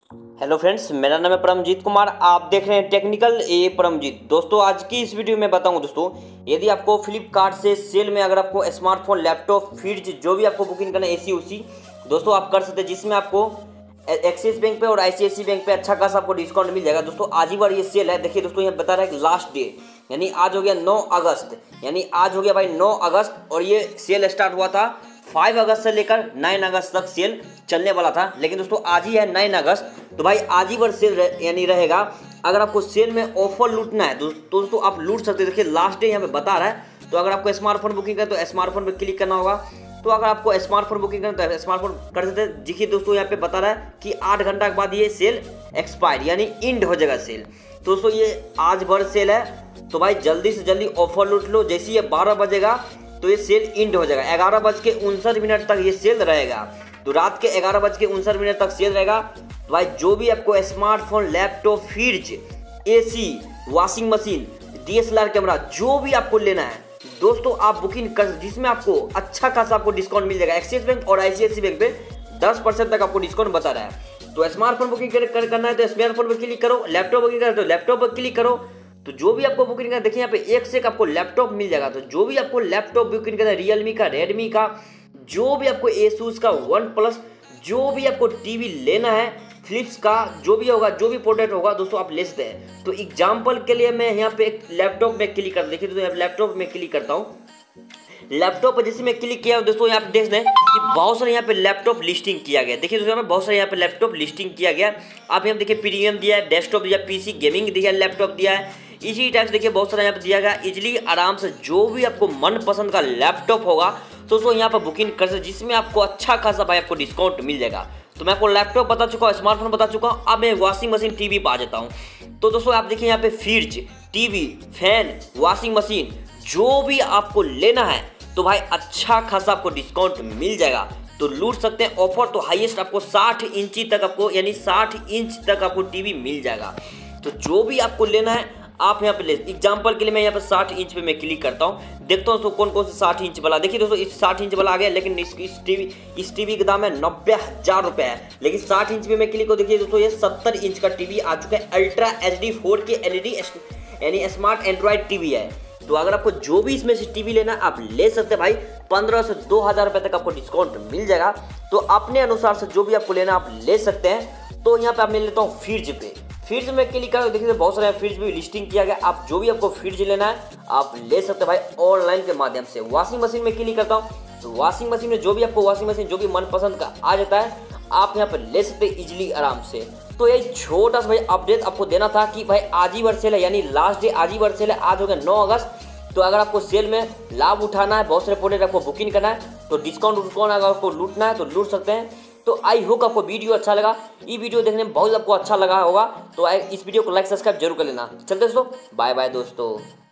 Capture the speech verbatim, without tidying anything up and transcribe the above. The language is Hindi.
हेलो फ्रेंड्स, मेरा नाम है परमजीत कुमार। आप देख रहे हैं टेक्निकल ए परमजीत। दोस्तों, आज की इस वीडियो में बताऊंगा दोस्तों, यदि आपको फ्लिपकार्ट से सेल में अगर आपको स्मार्टफोन, लैपटॉप, फ्रिज जो भी आपको बुकिंग करना है एसी उसी दोस्तों आप कर सकते हैं, जिसमें आपको एक्सिस बैंक पे और आईसीआईसीआई बैंक पे अच्छा खासा आपको डिस्काउंट मिल जाएगा। दोस्तों आज ही बार ये सेल है। देखिए दोस्तों, यहाँ बता रहा है कि लास्ट डे यानी आज हो गया नौ अगस्त, यानी आज हो गया भाई नौ अगस्त, और ये सेल स्टार्ट हुआ था पाँच अगस्त से लेकर नौ अगस्त तक सेल चलने वाला था। लेकिन दोस्तों आज ही है नौ अगस्त, तो भाई आज ही बार सेल यानी रहेगा। अगर आपको सेल में ऑफर लूटना है तो दोस्तों आप लूट सकते हैं। देखिए लास्ट डे यहाँ पे बता रहा है। तो अगर आपको स्मार्टफोन बुकिंग करना तो स्मार्टफोन पे क्लिक करना होगा। तो अगर आपको स्मार्टफोन बुकिंग करना तो स्मार्टफोन कर सकते हैं। देखिए दोस्तों, यहाँ पे बता रहा है कि आठ घंटा के बाद ये सेल एक्सपायर यानी इंड हो जाएगा सेल। तो दोस्तों ये आज भर सेल है, तो भाई जल्दी से जल्दी ऑफर लूट लो। जैसे ये बारह बजेगा तो ये सेल इंड हो जाएगा। ग्यारह बज के उनसठ मिनट तक ये सेल रहेगा। तो रात के ग्यारह बज के उनसठ मिनट तक सेल रहेगा। तो भाई जो भी आपको smartphone, laptop, fridge, AC, washing machine, DSLR camera जो भी आपको लेना है दोस्तों आप बुकिंग कर, जिसमें आपको अच्छा खासा आपको डिस्काउंट मिल जाएगा। एक्सिस बैंक और आईसीआईसीआई बैंक पे दस परसेंट तक आपको डिस्काउंट बता रहा है। तो स्मार्टफोन बुकिंग कर, कर, करना है तो स्मार्टफोन पर क्लिक करो, लैपटॉप बुकिंग करना है तो लैपटॉप पर क्लिक करो। तो जो भी आपको बुकिंग करना है, देखिए यहाँ पे एक से एक आपको लैपटॉप मिल जाएगा। तो जो भी आपको लैपटॉप बुकिंग करना है, रियलमी का, रेडमी का, जो भी आपको एसूस का, वन प्लस, जो भी आपको टीवी लेना है, फिलिप्स का जो भी होगा, जो भी प्रोडक्ट होगा दोस्तों आप ले सकते हैं। तो एग्जाम्पल के लिए मैं यहाँ पे एक लैपटॉप में क्लिक कर, देखिए दोस्तों लैपटॉप में क्लिक करता हूँ। लैपटॉप पर जैसे मैं क्लिक किया दोस्तों, यहाँ पे देख दें कि बहुत सारे यहाँ पे लैपटॉप लिस्टिंग किया गया। देखिए दोस्तों यहाँ पे बहुत सारे यहाँ पे लैपटॉप लिस्टिंग किया गया। आप यहाँ देखिए प्रीमियम दिया है, डेस्कटॉप दिया, पीसी गेमिंग दिया, लैपटॉप दिया है, इसी टाइप से देखिए बहुत सारा यहाँ पे दिया गया। इजिली आराम से जो भी आपको मनपसंद का लैपटॉप होगा तो दोस्तों यहाँ पर बुकिंग कर सकते, जिसमें आपको अच्छा खासा भाई आपको डिस्काउंट मिल जाएगा। तो मैं आपको लैपटॉप बता चुका हूँ, स्मार्टफोन बता चुका हूँ। अब मैं वॉशिंग मशीन, टीवी पर आ जाता हूँ। तो दोस्तों आप देखिए यहाँ पे fridge, TV, fan, washing machine जो भी आपको लेना है तो भाई अच्छा खासा आपको डिस्काउंट मिल जाएगा। तो लूट सकते हैं ऑफर। तो हाईएस्ट आपको साठ इंची तक आपको यानी साठ इंच तक आपको टीवी मिल जाएगा। तो जो भी आपको लेना है आप यहाँ पे ले। एग्जाम्पल के लिए मैं यहाँ पे साठ इंच पे मैं क्लिक करता हूँ, देखता हूँ तो कौन कौन से साठ इंच वाला। देखिए दोस्तों इस साठ इंच वाला आ गया, लेकिन इस इस टीवी इस टीवी का दाम है नब्बे हजार रुपये है। लेकिन साठ इंच पे मैं क्लिक को देखिए दोस्तों, ये सत्तर इंच का टीवी आ चुका है। Ultra H D four K LED यानी स्मार्ट एंड्रॉइड टीवी है। तो अगर आपको जो भी इसमें से टीवी लेना आप ले सकते हैं भाई। पंद्रह से दो हजार रुपये तक आपको डिस्काउंट मिल जाएगा। तो अपने अनुसार से जो भी आपको लेना आप ले सकते हैं। तो यहाँ पे आप मैं लेता हूँ फ्रिज पे। फ्रिज में क्लिक करो, देखिए बहुत सारे फ्रिज भी लिस्टिंग किया गया। आप जो भी आपको फ्रिज लेना है आप ले सकते हैं भाई ऑनलाइन के माध्यम से। वॉशिंग मशीन में क्लिक करता हूँ, तो वॉशिंग मशीन में जो भी आपको वॉशिंग मशीन जो भी मनपसंद का आ जाता है आप यहाँ पर ले सकते हैं इजिली आराम से। तो ये छोटा सा भाई अपडेट आपको देना था कि भाई आज ही बार सेल है, यानी लास्ट डे आज ही बार सेल है। आज हो गया नौ अगस्त। तो अगर आपको सेल में लाभ उठाना है, बहुत सारे प्रोडक्ट आपको बुकिंग करना है, तो डिस्काउंट डिस्काउंट अगर आपको लूटना है तो लूट सकते हैं। तो आई होप आपको वीडियो अच्छा लगा। ये वीडियो देखने में बहुत आपको अच्छा लगा होगा। तो इस वीडियो को लाइक सब्सक्राइब जरूर कर लेना। चलते दोस्तों, बाय बाय दोस्तों।